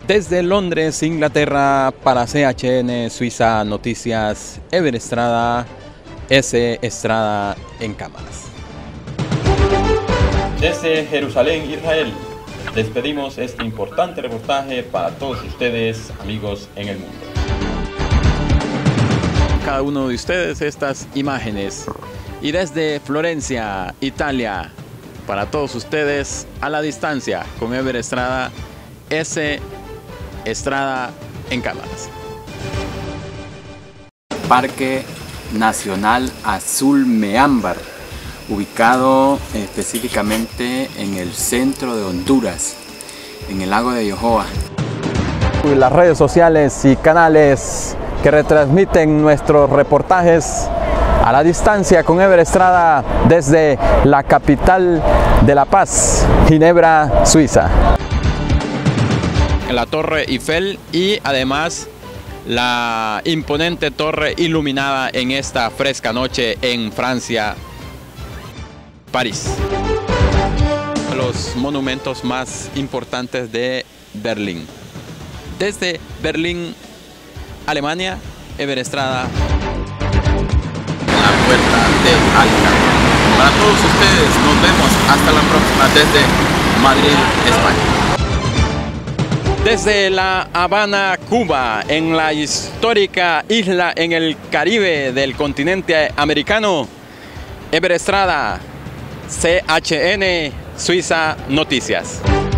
Desde Londres, Inglaterra, para CHN Suiza Noticias, Ever Estrada, S. Estrada en cámaras. Desde Jerusalén, Israel, les pedimos este importante reportaje para todos ustedes, amigos en el mundo. Cada uno de ustedes estas imágenes. Y desde Florencia, Italia, para todos ustedes a la distancia, con Ever Estrada, S. Estrada en cámaras. Parque Nacional Azul Meámbar, ubicado específicamente en el centro de Honduras, en el lago de Yohoa. Las redes sociales y canales que retransmiten nuestros reportajes a la distancia con Ever Estrada desde la capital de La Paz, Ginebra, Suiza. La Torre Eiffel y además la imponente torre iluminada en esta fresca noche en Francia, París. Los monumentos más importantes de Berlín. Desde Berlín, Alemania, Ever Estrada. La puerta de Alcalá. Para todos ustedes, nos vemos hasta la próxima desde Madrid, España. Desde La Habana, Cuba, en la histórica isla en el Caribe del continente americano, Ever Estrada, CHN Suiza Noticias.